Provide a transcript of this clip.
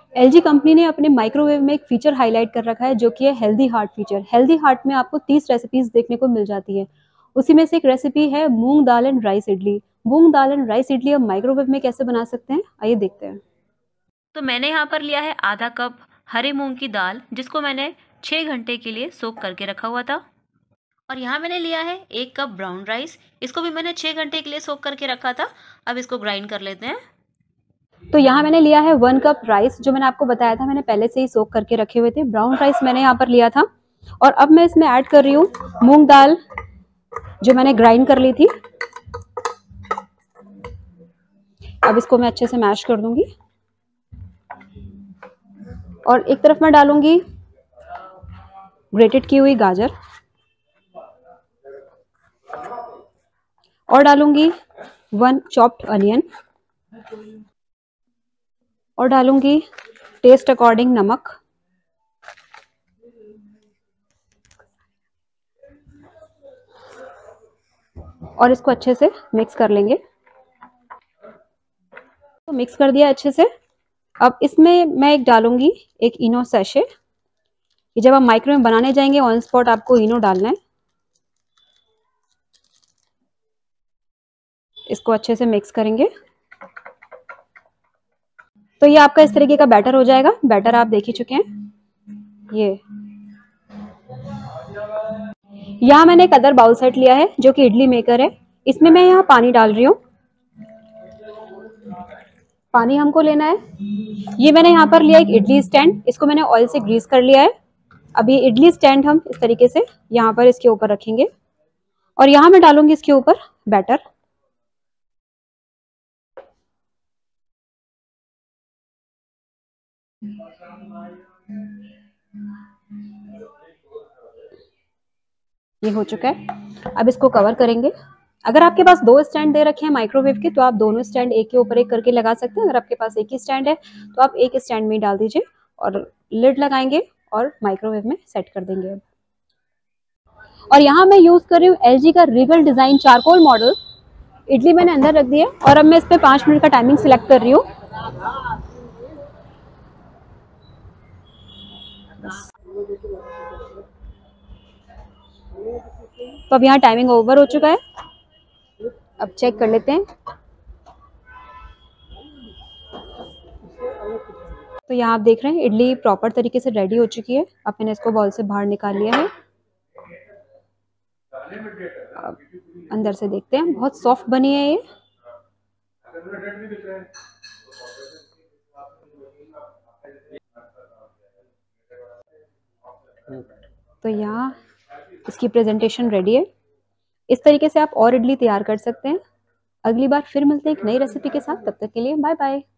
LG company ने अपने microwave में एक फीचर हाईलाइट कर रखा है जो कि है healthy heart feature. Healthy heart में आपको 30 रेसिपीज देखने को मिल जाती है। उसी में से एक रेसिपी है moong dal and rice idli. Moong dal and rice idli हम माइक्रोवेव में कैसे बना सकते हैं, आइए देखते हैं। तो मैंने यहाँ पर लिया है आधा कप हरे मूंग की दाल, जिसको मैंने 6 घंटे के लिए सोक करके रखा हुआ था। और यहाँ मैंने लिया है 1 कप ब्राउन राइस, इसको भी मैंने 6 घंटे के लिए सोक करके रखा था। अब इसको ग्राइंड कर लेते हैं। तो यहाँ मैंने लिया है 1 कप राइस, जो मैंने आपको बताया था मैंने पहले से ही सोक करके रखे हुए थे। ब्राउन राइस मैंने यहाँ पर लिया था। और अब मैं इसमें ऐड कर रही हूँ मूंग दाल जो मैंने ग्राइंड कर ली थी। अब इसको मैं अच्छे से मैश कर दूंगी। और एक तरफ मैं डालूंगी ग्रेटेड की हुई गाजर, और डालूंगी 1 चॉप्ड अनियन, और डालूंगी टेस्ट अकॉर्डिंग नमक, और इसको अच्छे से मिक्स कर लेंगे। तो मिक्स कर दिया अच्छे से। अब इसमें मैं एक डालूंगी एक इनो सैशे। कि जब आप माइक्रोवेव बनाने जाएंगे ऑन स्पॉट आपको इनो डालना है। इसको अच्छे से मिक्स करेंगे। तो ये आपका इस तरीके का बैटर हो जाएगा। बैटर आप देख ही चुके हैं। ये यहाँ मैंने एक अदर बाउल सेट लिया है जो कि इडली मेकर है। इसमें मैं यहाँ पानी डाल रही हूँ। पानी हमको लेना है। ये मैंने यहाँ पर लिया एक इडली स्टैंड, इसको मैंने ऑयल से ग्रीस कर लिया है। अब ये इडली स्टैंड हम इस तरीके से यहाँ पर इसके ऊपर रखेंगे, और यहाँ मैं डालूंगी इसके ऊपर बैटर। ये हो चुका है। अब इसको कवर करेंगे। अगर आपके पास 2 स्टैंड दे रखे हैं माइक्रोवेव के तो आप दोनों स्टैंड एक के ऊपर एक करके लगा सकते हैं। अगर आपके पास एक ही स्टैंड है तो आप एक स्टैंड में डाल दीजिए और लिड लगाएंगे और माइक्रोवेव में सेट कर देंगे। और यहाँ मैं यूज कर रही हूँ एलजी का Regal design charcoal model. Idli मैंने अंदर रख दी है और अब मैं इस पर 5 मिनट का टाइमिंग सिलेक्ट कर रही हूँ। तो अब यहाँ टाइमिंग ओवर हो चुका है। अब चेक कर लेते हैं। तो यहाँ आप देख रहे हैं इडली प्रॉपर तरीके से रेडी हो चुकी है। अब मैंने इसको बॉल से बाहर निकाल लिया है। अब अंदर से देखते हैं, बहुत सॉफ्ट बनी है ये। तो यहाँ इसकी प्रेजेंटेशन रेडी है। इस तरीके से आप और इडली तैयार कर सकते हैं। अगली बार फिर मिलते हैं एक नई रेसिपी के साथ। तब तक के लिए बाय बाय।